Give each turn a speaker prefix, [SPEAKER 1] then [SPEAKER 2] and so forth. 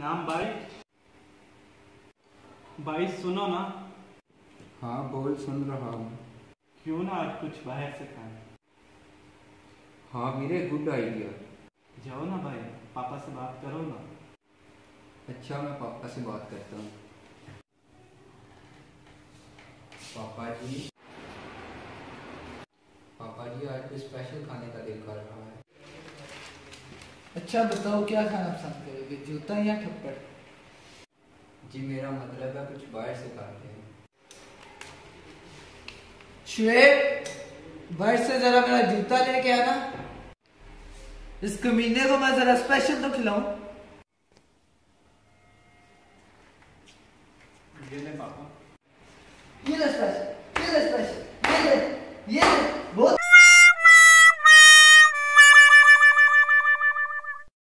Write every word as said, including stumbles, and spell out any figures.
[SPEAKER 1] नाम भाई। भाई सुनो ना।
[SPEAKER 2] हाँ बोल, सुन रहा हूँ।
[SPEAKER 1] क्यों ना आज कुछ बाहर से खाएं।
[SPEAKER 2] हाँ वीरे, गुड आइडिया।
[SPEAKER 1] जाओ ना भाई, पापा से बात करो ना।
[SPEAKER 2] अच्छा, मैं पापा से बात करता हूँ। पापा जी, पापा जी आज कुछ स्पेशल खाने का दिल कर रहा है।
[SPEAKER 3] अच्छा बताओ, क्या खाना पसंद करोगे, जूता या थप्पड़?
[SPEAKER 2] जी मेरा मतलब है कुछ बाहर से खाते हैं।
[SPEAKER 3] श्वेत, बाहर से जरा मेरा जूता लेके आना। इस कमीने को मैं जरा स्पेशल तो खिलाऊं।